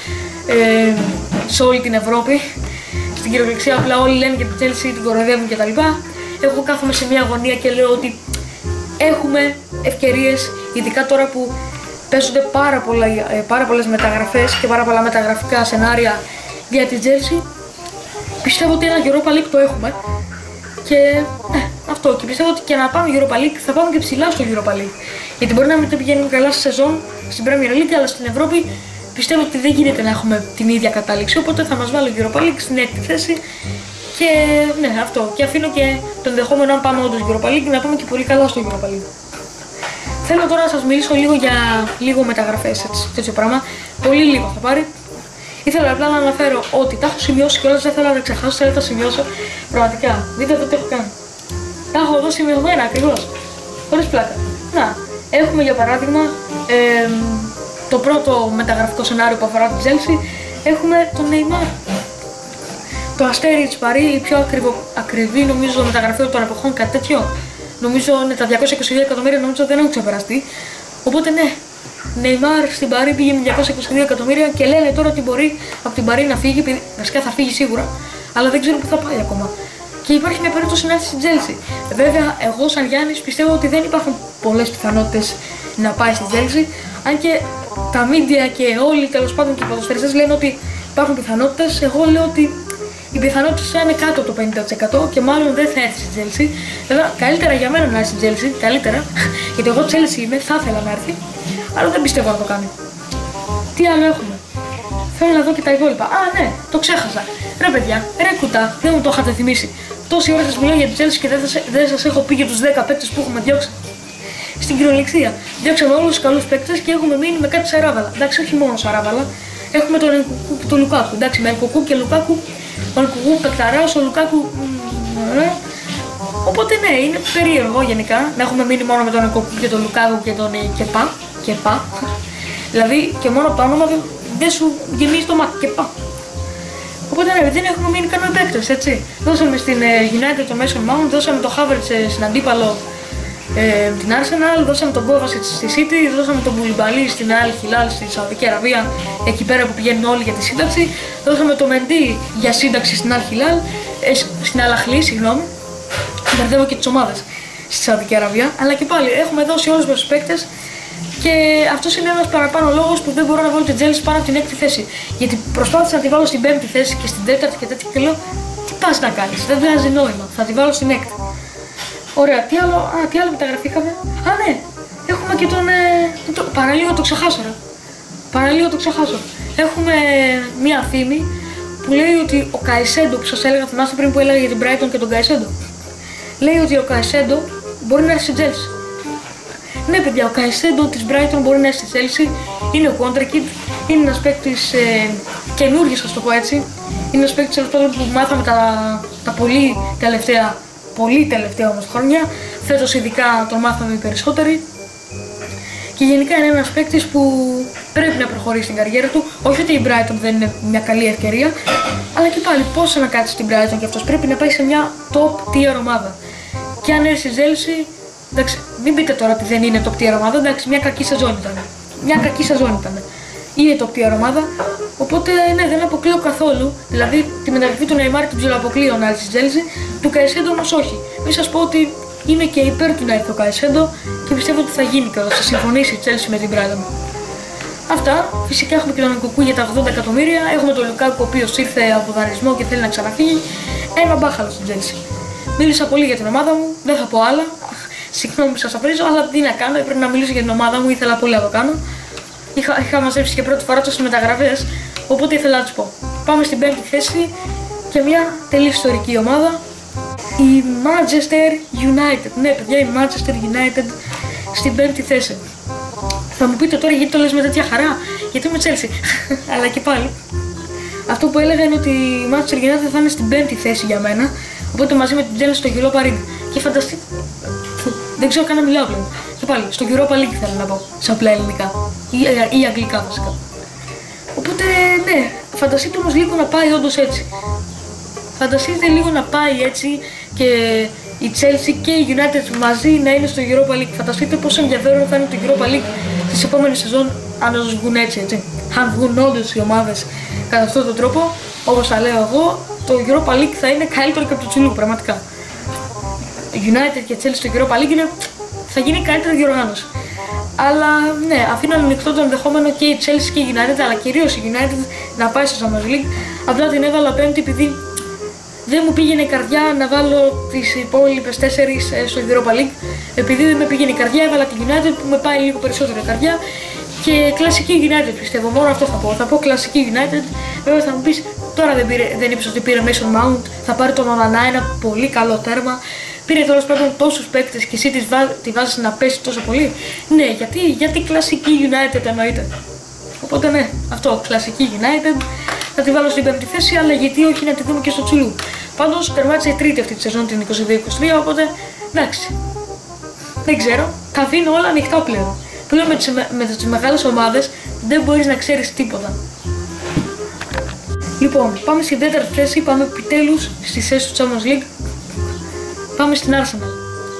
σε όλη την Ευρώπη. Στην κυριολεξία απλά όλοι λένε για την Chelsea, την κοροϊδεύουν κτλ. Εγώ κάθομαι σε μια αγωνία και λέω ότι έχουμε ευκαιρίες, ειδικά τώρα που παίζονται πάρα πολλές μεταγραφές και πάρα πολλά μεταγραφικά σενάρια για την Chelsea. Πιστεύω ότι ένα Europa League το έχουμε και αυτό, και πιστεύω ότι και να πάμε Europa League θα πάμε και ψηλά στο Europa League, γιατί μπορεί να μην το πηγαίνουμε καλά στη σεζόν στην Premier League, αλλά στην Ευρώπη πιστεύω ότι δεν γίνεται να έχουμε την ίδια κατάληξη, οπότε θα μας βάλω Europa League στην 6η θέση. Και ναι, αυτό. Και αφήνω και το ενδεχόμενο, αν πάμε όντως Europa League, να πάμε και πολύ καλά στο Europa League. Θέλω τώρα να σας μιλήσω λίγο για λίγο μεταγραφές, τέτοιο πράγμα. Πολύ λίγο θα πάρει. Ήθελα απλά να αναφέρω ότι τα έχω σημειώσει και όλα δεν θέλω να τα ξεχάσω, θέλω να τα σημειώσω. Πραγματικά, δείτε εδώ τι έχω κάνει. Τα έχω εδώ σημειωμένα ακριβώς. Χωρίς πλάκα. Να, έχουμε για παράδειγμα το πρώτο μεταγραφικό σενάριο που αφορά την Chelsea. Έχουμε τον Neymar. Το αστέρι της Παρί, η πιο ακριβή νομίζω μεταγραφή των εποχών, κάτι τέτοιο. Νομίζω είναι τα 222 εκατομμύρια, νομίζω δεν έχουν ξεπεραστεί. Οπότε ναι, Neymar στην Παρί πήγε με 222 εκατομμύρια και λένε τώρα ότι μπορεί από την Παρί να φύγει. Βασικά θα φύγει σίγουρα, αλλά δεν ξέρω πού θα πάει ακόμα. Και υπάρχει μια περίπτωση να έρθει στην Chelsea. Βέβαια, εγώ σαν Γιάννης πιστεύω ότι δεν υπάρχουν πολλές πιθανότητες να πάει στην Chelsea. Αν και τα media και όλοι τέλος πάντων και οι ποδοσφαιριστές λένε ότι υπάρχουν πιθανότητες, εγώ λέω ότι οι πιθανότητες θα είναι κάτω από το 50% και μάλλον δεν θα έρθει στην Chelsea. Βέβαια, καλύτερα για μένα να έρθει στην Chelsea, καλύτερα, γιατί εγώ Chelsea είμαι, θα ήθελα να έρθει, αλλά δεν πιστεύω να το κάνει. Τι άλλο έχουμε? Θέλω να δω και τα υπόλοιπα. Α, ναι, το ξέχασα. Ρε παιδιά, ρε κουτά, δεν μου το είχατε θυμίσει. Τόση ώρα σας μιλάω για την Chelsea και δεν σας έχω πει για τους 10 παίκτες που έχουμε διώξει. Στην κυριολεξία, διώξαμε όλους τους καλούς παίκτες και έχουμε μείνει με κάτι σαράβαλα. Εντάξει, όχι μόνο σαράβαλα. Έχουμε τον Ενκουκού και τον Λουκάκου. Εντάξει, με Ενκουκού και Λουκάκου, ο Ενκουκού παικταράς, ο Λουκάκου. Οπότε ναι, είναι περίεργο γενικά να έχουμε μείνει μόνο με τον Ενκουκού και τον Λουκάκου και τον Κεπά. Δηλαδή και μόνο από το όνομα δεν σου γεμίζει το μάτι, Κεπά. Οπότε ναι, δεν έχουμε μείνει κανένα παίκτες, έτσι. Δώσαμε στην United το Mason Mount, δώσαμε το Havertz στην αντίπαλο την Arsenal, δώσαμε τον Kovacic στη City, δώσαμε τον Koulibaly στην Al Hilal στη Σαουδική Αραβία, εκεί πέρα που πηγαίνουν όλοι για τη σύνταξη, δώσαμε τον Mendy για σύνταξη στην Al Hilal, στην Al Ahly, συγγνώμη, μπερδεύω και τις ομάδες στη Σαουδική Αραβία, αλλά και πάλι έχουμε δώσει όλους τους παίκτες. Και αυτός είναι ένας παραπάνω λόγος που δεν μπορώ να βάλω την Chelsea πάνω από την 6η θέση. Γιατί προσπάθησα να τη βάλω στην 5η θέση και στην 4η και τέτοια και λέω τι πας να κάνεις, δεν βγάζει νόημα, θα τη βάλω στην 6η. Ωραία, τι άλλο μεταγραφή είχαμε. Α, ναι, έχουμε και τον. Παραλίγο το ξεχάσω, ρε. Παραλίγο το ξεχάσω. Έχουμε μία φήμη που λέει ότι ο Καϊσέντο που σας έλεγα, θυμάστε πριν που έλεγα για την Brighton και τον Καϊσέντο. Λέει ότι ο Καϊσέντο μπορεί να έρθει στην Chelsea. Ναι, παιδιά, ο Καϊσέντο της Brighton μπορεί να έρθει στη Chelsea. Είναι ο Wonderkid, είναι ένας παίκτης καινούργιος, ας το πω έτσι. Είναι ένας παίκτης που μάθαμε τα πολύ τελευταία όμως χρόνια. Φέτος ειδικά τον μάθαμε οι περισσότεροι. Και γενικά είναι ένας παίκτης που πρέπει να προχωρήσει στην καριέρα του. Όχι ότι η Brighton δεν είναι μια καλή ευκαιρία, αλλά και πάλι πώς να κάτσει στην Brighton και αυτός πρέπει να πάει σε μια top tier ομάδα. Και αν έρθει στη Chelsea, εντάξει, μην πείτε τώρα ότι δεν είναι top tier ομάδα, εντάξει, μια κακή σεζόν ήταν. Είναι top tier ομάδα, οπότε ναι, δεν αποκλείω καθόλου. Δηλαδή τη μεταγραφή του Neymar την ψιλοαποκλείω να έρθει στη Chelsea, του Καϊσέντο όμως όχι. Μην σας πω ότι είμαι και υπέρ του να έρθει ο Καϊσέντο και πιστεύω ότι θα γίνει κιόλας, θα συμφωνήσει η Chelsea με την Brighton. Αυτά. Φυσικά έχουμε και τον Νκουκού για τα 80 εκατομμύρια. Έχουμε τον Λουκάκου ο οποίος ήρθε από δανεισμό και θέλει να ξαναφύγει. Ένα μπάχαλο στην Chelsea. Μίλησα πολύ για την ομάδα μου, δεν θα πω άλλα. Συγγνώμη που σας αφρίζω, αλλά τι να κάνω, έπρεπε να μιλήσω για την ομάδα μου, ήθελα πολύ να το κάνω. Είχα μαζέψει και πρώτη φορά τόσες μεταγραφές, οπότε ήθελα να τους πω. Πάμε στην 5η θέση και μια τελείως ιστορική ομάδα. Η Manchester United. Ναι, παιδιά, η Manchester United στην 5η θέση. Θα μου πείτε τώρα γιατί το λες με τέτοια χαρά, γιατί είμαι Chelsea. Αλλά και πάλι. Αυτό που έλεγα είναι ότι η Manchester United θα είναι στην 5η θέση για μένα. Οπότε μαζί με την Chelsea στο Europa League. Και φανταστείτε. Δεν ξέρω καν να μιλάω πλέον. Και πάλι, στο Europa League θέλω να πω. Σε απλά ελληνικά. Ή αγγλικά βασικά. Οπότε ναι, φανταστείτε όμως λίγο να πάει όντως έτσι. Φανταστείτε λίγο να πάει έτσι και η Chelsea και η United μαζί να είναι στο Europa League. Φανταστείτε πόσο ενδιαφέρον θα είναι το Europa League στις επόμενες σεζόν αν τους βγουν έτσι. Αν βγουν όντως οι ομάδες κατά αυτόν τον τρόπο, όπως θα λέω εγώ, το Europa League θα είναι καλύτερο και από το Τσιλού, πραγματικά. United και Chelsea στο Europa League θα γίνει καλύτερη διοργάνωση. Αλλά ναι, αφήνω ανοιχτό το ενδεχόμενο και η Chelsea και η United, αλλά κυρίως η United να πάει στο Champions League. Απλά την έβαλα πέμπτη επειδή δεν μου πήγαινε η καρδιά να βάλω τις υπόλοιπες 4 στο Europa League. Επειδή δεν με πήγαινε η καρδιά, έβαλα τη United που με πάει λίγο περισσότερο η καρδιά. Και κλασική United πιστεύω, μόνο αυτό θα πω. Θα πω κλασική United. Βέβαια θα μου πεις, τώρα δεν είπες ότι πήρε Mason Mount, θα πάρει τον Onana, ένα πολύ καλό τέρμα. Πήρε τέλος πάντων τόσους παίκτες και εσύ τη βάζεις να πέσει τόσο πολύ. Ναι, γιατί κλασική United εννοείται. Οπότε ναι, αυτό, κλασική United. Θα τη βάλω στην 5η θέση, αλλά γιατί όχι να τη δούμε και στο Τσιλού. Πάντως τερμάτισε η τρίτη αυτή τη σεζόν την 22-23, οπότε εντάξει. Δεν ξέρω, τα αφήνω όλα ανοιχτά πλέον. Πλέον με τις μεγάλες ομάδες δεν μπορείς να ξέρεις τίποτα. Λοιπόν, πάμε στην 4η θέση, πάμε επιτέλους στη θέση του Champions League. Πάμε στην Arsenal.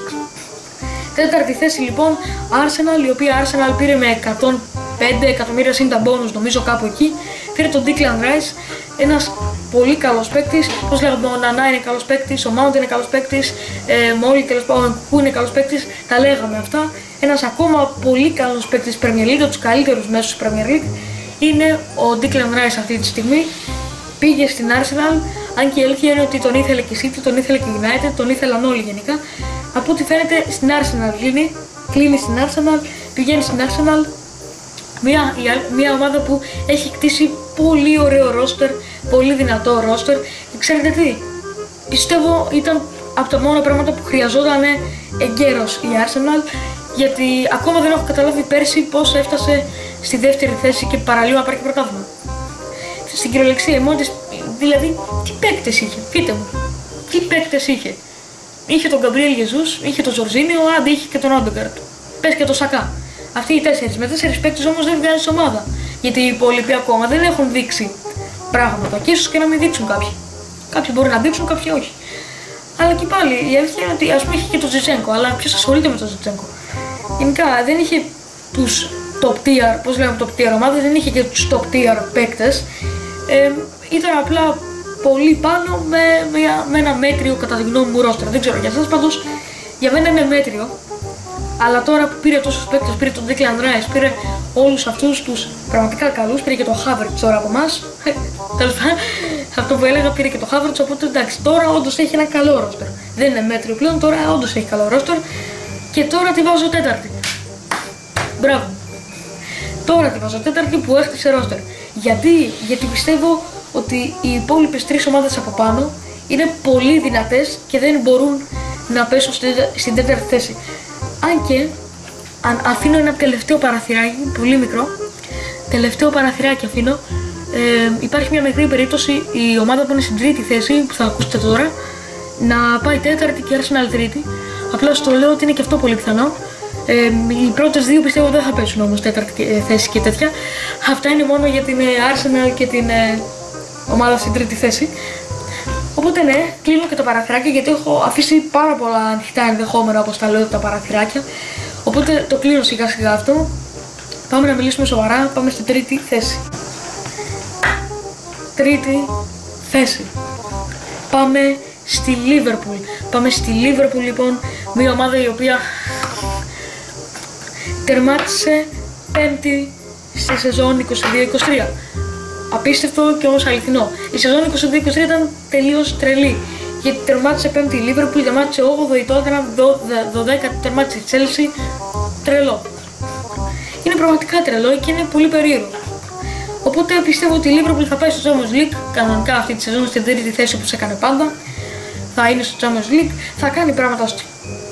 4η θέση λοιπόν, Arsenal, η οποία Arsenal πήρε με 105 εκατομμύρια συν τα bonus, νομίζω κάπου εκεί. Πήρε τον Declan Rice, ένας πολύ καλός παίκτης. Όπως λέγαμε, ο Onana είναι καλός παίκτης, ο Mount είναι καλός παίκτης, Μόλι τέλος πάντων, ο Nkunku είναι καλός παίκτης. Τα λέγαμε αυτά. Ένας ακόμα πολύ καλός παίκτης Premier League, τους καλύτερους μέσους Premier League, είναι ο Declan Rice αυτή τη στιγμή. Πήγε στην Arsenal, αν και η αλήθεια είναι ότι τον ήθελε και η City, τον ήθελε και η United, τον ήθελαν όλοι γενικά. Από ό,τι φαίνεται στην Arsenal κλείνει στην Arsenal, πηγαίνει στην Arsenal. Μια ομάδα που έχει κτίσει πολύ ωραίο ρόστερ, πολύ δυνατό ρόστερ. Και ξέρετε τι, πιστεύω ήταν από τα μόνα πράγματα που χρειαζόταν εγκαίρως η Arsenal. Γιατί ακόμα δεν έχω καταλάβει πέρσι πώς έφτασε στη δεύτερη θέση και παραλίγο να πάρει και πρωτάθλημα. Στην κυριολεξία μόνη της, δηλαδή τι παίκτες είχε, πείτε μου, τι παίκτες είχε. Είχε τον Γκαμπριέλ Γεζούς, είχε τον Ζορζίνιο, άντε είχε και τον Όντεγκαρντ. Πες και τον Σακά. Αυτοί οι 4, με 4 παίκτες όμως δεν βγάζει ομάδα. Γιατί οι υπόλοιποι ακόμα δεν έχουν δείξει πράγματα και ίσως και να μην δείξουν κάποιοι. Κάποιοι μπορεί να δείξουν, κάποιοι όχι. Αλλά και πάλι η αλήθεια είναι ότι ας πούμε είχε και τον Ζιτσένκο, αλλά ποιος ασχολείται με τον Ζιτσένκο. Γενικά δεν είχε τους top tier, πώς λέμε top tier ομάδες, δεν είχε και τους top tier παίκτες. Ήταν απλά πολύ πάνω με ένα μέτριο κατά τη γνώμη μου ρόστερ. Δεν ξέρω για εσάς, πάντως για μένα είναι μέτριο. Αλλά τώρα που πήρε τόσους παίκτες, πήρε τον Declan Rice, πήρε όλους αυτούς τους πραγματικά καλούς, πήρε και τον Havertz τώρα από εμάς. Τέλος πάντων, αυτό που έλεγα, πήρε και τον Havertz, οπότε εντάξει, τώρα όντως έχει ένα καλό ρόστερ. Δεν είναι μέτριο πλέον, τώρα όντως έχει καλό ρόστερ. Και τώρα τη βάζω τέταρτη. Μπράβο. Τώρα τη βάζω τέταρτη που έχτισε ρόστερ. Γιατί πιστεύω ότι οι υπόλοιπες τρεις ομάδες από πάνω είναι πολύ δυνατές και δεν μπορούν να πέσουν στην τέταρτη θέση. Αν και αφήνω ένα τελευταίο παραθυράκι, πολύ μικρό, τελευταίο παραθυράκι αφήνω, υπάρχει μια μικρή περίπτωση η ομάδα που είναι στην τρίτη θέση, που θα ακούσετε τώρα, να πάει τέταρτη και Arsenal τρίτη. Απλά στο λέω ότι είναι και αυτό πολύ πιθανό. Οι πρώτες δύο πιστεύω δεν θα πέσουν όμως τέταρτη θέση και τέτοια. Αυτά είναι μόνο για την Arsenal και την ομάδα στην τρίτη θέση. Οπότε ναι, κλείνω και το παραθυράκι γιατί έχω αφήσει πάρα πολλά ανοιχτά ενδεχόμενα, όπως τα λέω, τα παραθυράκια. Οπότε το κλείνω σιγά σιγά αυτό. Πάμε να μιλήσουμε σοβαρά, πάμε στην τρίτη θέση. Τρίτη θέση. Πάμε στη Liverpool. Πάμε στη Liverpool λοιπόν, μια ομάδα η οποία τερμάτισε πέμπτη στη σεζόν 22-23. Απίστευτο και όμως αληθινό. Η σεζόν 22-23 ήταν τελείως τρελή. Γιατί τερμάτισε πέμπτη η Liverpool, τερμάτισε 8η η Tottenham, 12η τερμάτισε η Chelsea. Τρελό. Είναι πραγματικά τρελό και είναι πολύ περίεργο. Οπότε πιστεύω ότι η Liverpool θα πάει στο Champions League κανονικά αυτή τη σεζόν στην τρίτη θέση όπως έκανε πάντα. Θα είναι στο Champions League, θα κάνει πράγματα στο.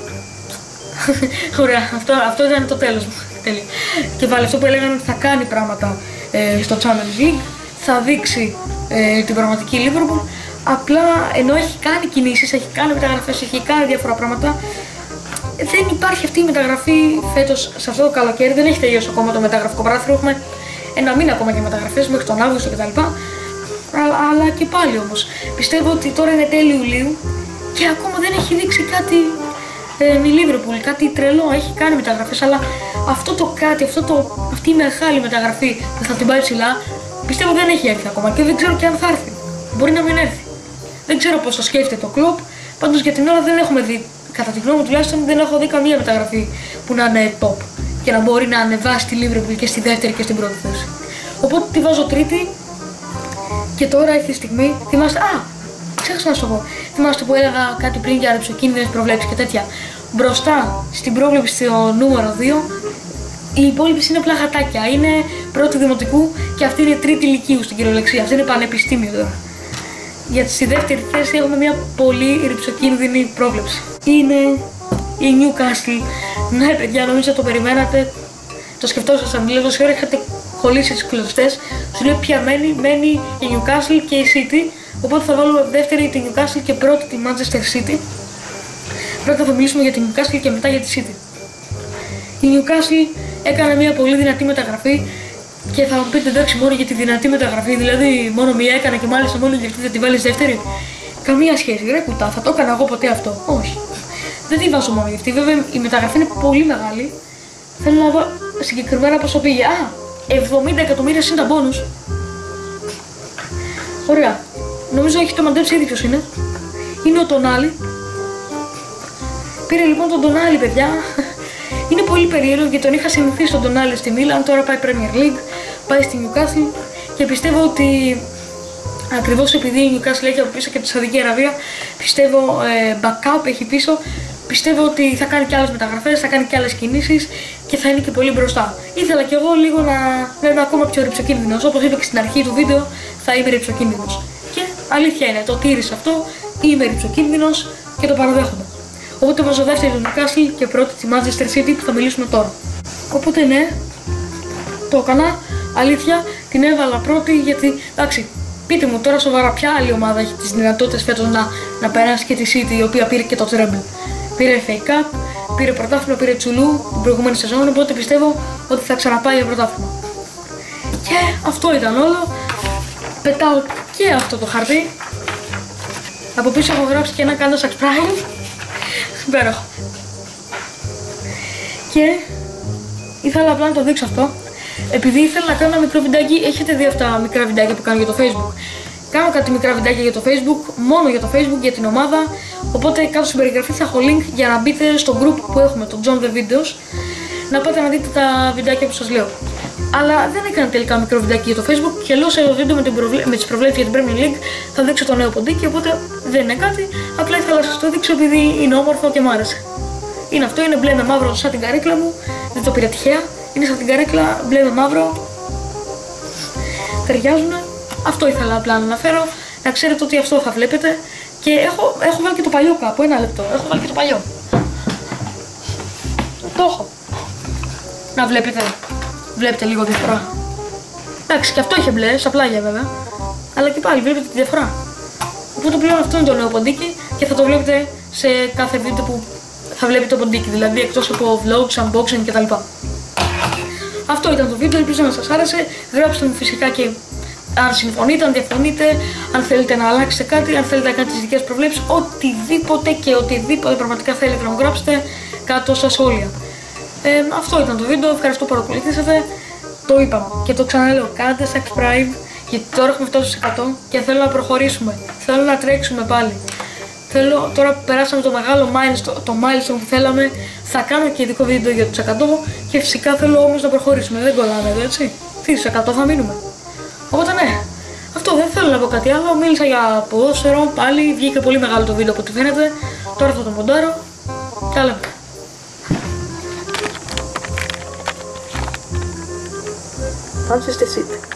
Ωραία, αυτό ήταν το τέλος μου. Και βάλε αυτό που έλεγαν ότι θα κάνει πράγματα στο Champions League, θα δείξει την πραγματική Liverpool. Απλά ενώ έχει κάνει κινήσεις, έχει κάνει μεταγραφές, έχει κάνει διάφορα πράγματα, δεν υπάρχει αυτή η μεταγραφή φέτος σε αυτό το καλοκαίρι. Δεν έχει τελειώσει ακόμα το μεταγραφικό παράθυρο. Έχουμε ένα μήνα ακόμα για μεταγραφές μέχρι τον Αύγουστο κτλ. Αλλά και πάλι όμως πιστεύω ότι τώρα είναι τέλη Ιουλίου και ακόμα δεν έχει δείξει κάτι η Liverpool, κάτι τρελό. Έχει κάνει μεταγραφές, αλλά αυτό το κάτι, αυτή η μεγάλη μεταγραφή που θα την πάει ψηλά, πιστεύω δεν έχει έρθει ακόμα και δεν ξέρω και αν θα έρθει. Μπορεί να μην έρθει. Δεν ξέρω πώς το σκέφτεται το κλοπ. Πάντως για την ώρα δεν έχουμε δει, κατά τη γνώμη μου τουλάχιστον, δεν έχω δει καμία μεταγραφή που να είναι top και να μπορεί να ανεβάσει τη Liverpool και στη δεύτερη και στην πρώτη θέση. Οπότε τη βάζω τρίτη και τώρα έχει τη στιγμή. Θυμάστε, ξέχασα να σου το πω. Θυμάστε που έλεγα κάτι πριν για ρεψοκίνδυνες προβλέψεις και τέτοια. Μπροστά στην πρόβλεψη στο νούμερο 2, οι υπόλοιπες είναι απλά γατάκια. Είναι πρώτη δημοτικού και αυτή είναι τρίτη λυκείου στην κυριολεξία. Αυτή είναι πανεπιστήμιο τώρα. Γιατί στη δεύτερη θέση έχουμε μια πολύ ρεψοκίνδυνη πρόβλεψη. Είναι η Newcastle. Ναι, παιδιά, νομίζω το περιμένατε. Το σκεφτόσασταν λίγο σε ώρα, είχατε κολλήσει τις κλωστές. Σου λέει ποια μένει η Newcastle και η City. Οπότε θα βάλω δεύτερη τη Newcastle και πρώτη τη Manchester City. Πρώτα θα μιλήσουμε για τη Newcastle και μετά για τη City. Η Newcastle έκανε μια πολύ δυνατή μεταγραφή και θα μου πείτε εντάξει μόνο για τη δυνατή μεταγραφή, δηλαδή μόνο μία έκανε και μάλιστα μόνο για αυτή θα τη βάλεις δεύτερη. Καμία σχέση, ρε κουτά, θα το έκανα εγώ ποτέ αυτό. Όχι. Δεν τη βάζω μόνο για αυτή, βέβαια η μεταγραφή είναι πολύ μεγάλη. Θέλω να δω συγκεκριμένα πόσο πήγε. 70 εκατομμύρια συν τα μπόνους. Ωραία. Νομίζω έχει το μαντέψει ήδη ποιος είναι. Είναι ο Τονάλι. Πήρε λοιπόν τον Τονάλι, παιδιά. Είναι πολύ περίεργο γιατί τον είχα συνηθίσει τον Τονάλι στη Μίλαν. Τώρα πάει Premier League, πάει στη Newcastle και πιστεύω ότι ακριβώς επειδή η Newcastle έχει από πίσω και τη Σαουδική Αραβία, πιστεύω backup έχει πίσω. Πιστεύω ότι θα κάνει και άλλες μεταγραφές, θα κάνει και άλλες κινήσεις και θα είναι και πολύ μπροστά. Ήθελα κι εγώ λίγο να είμαι ακόμα πιο ρεψοκίνδυνος. Όπως είπα και στην αρχή του βίντεο, θα είμαι ρεψοκίνδυνος. Και αλήθεια είναι, το τήρησα αυτό, είμαι ρεψοκίνδυνος και το παραδέχομαι. Οπότε βάζω δεύτερη τον Newcastle και πρώτη τη Manchester City που θα μιλήσουμε τώρα. Οπότε ναι, το έκανα, αλήθεια, την έβαλα πρώτη γιατί, εντάξει, πείτε μου τώρα σοβαρά ποια άλλη ομάδα έχει τις δυνατότητες φέτος να περάσει και τη City η οποία πήρε και το treble. Πήρε FA Cup, πήρε πρωτάθλημα, πήρε τσουλού την προηγούμενη σεζόν, οπότε πιστεύω ότι θα ξαναπάει για πρωτάθλημα. Και αυτό ήταν όλο. Πετάω και αυτό το χαρτί. Από πίσω έχω γράψει και ένα κάνω subscribe. Υπέροχο. Και ήθελα απλά να το δείξω αυτό. Επειδή ήθελα να κάνω ένα μικρό βιντεάκι, έχετε δει αυτά τα μικρά βιντεάκια που κάνω για το Facebook. Κάνω κάτι μικρά βιντεάκια για το Facebook, μόνο για το Facebook, για την ομάδα. Οπότε κάτω στην περιγραφή θα έχω link για να μπείτε στο group που έχουμε, το John the Videos, να πάτε να δείτε τα βιντεάκια που σας λέω. Αλλά δεν έκανα τελικά μικρό βιντεάκι για το Facebook και λέω σε βίντεο με τις προβλέψεις για την Premier League θα δείξω το νέο ποντίκι, οπότε δεν είναι κάτι. Απλά ήθελα να σας το δείξω επειδή είναι όμορφο και μ' άρεσε. Είναι αυτό, είναι μπλε με μαύρο σαν την καρέκλα μου, δεν το πήρα τυχαία. Είναι σαν την καρέκλα, μπλε με μαύρο. Ταιριάζουν. Αυτό ήθελα απλά να αναφέρω. Να ξέρετε ότι αυτό θα βλέπετε. Και έχω βάλει και το παλιό κάπου. Ένα λεπτό. Έχω βάλει και το παλιό. Το έχω. Να βλέπετε. Βλέπετε λίγο διαφορά. Εντάξει, και αυτό είχε μπλε, στα πλάγια βέβαια. Αλλά και πάλι βλέπετε τη διαφορά. Οπότε πλέον αυτό είναι το νέο ποντίκι και θα το βλέπετε σε κάθε βίντεο που θα βλέπετε το ποντίκι. Δηλαδή εκτός από vlogs, unboxing κτλ. Αυτό ήταν το βίντεο, ελπίζω να σας άρεσε. Γράψτε μου φυσικά και αν συμφωνείτε, αν διαφωνείτε, αν θέλετε να αλλάξετε κάτι, αν θέλετε να κάνετε τις δικές προβλέψεις, οτιδήποτε και οτιδήποτε πραγματικά θέλετε να μου γράψετε κάτω στα σχόλια. Αυτό ήταν το βίντεο, ευχαριστώ που παρακολουθήσατε. Το είπαμε και το ξαναλέω, κάντε subscribe γιατί τώρα έχουμε φτάσει στους 100 και θέλω να προχωρήσουμε, θέλω να τρέξουμε πάλι. Τώρα που περάσαμε το μεγάλο milestone που θέλαμε, θα κάνω και ειδικό βίντεο για τους 100 και φυσικά θέλω όμως να προχωρήσουμε, δεν κολλάμε εδώ έτσι, τι στους 100 θα μείνουμε. Οπότε ναι, αυτό δεν θέλω να πω κάτι άλλο, μίλησα για ποδόσφαιρο, πάλι βγήκε πολύ μεγάλο το βίντεο από ό,τι φαίνεται, τώρα θα το μοντάρω, τα λέμε. Manchester City.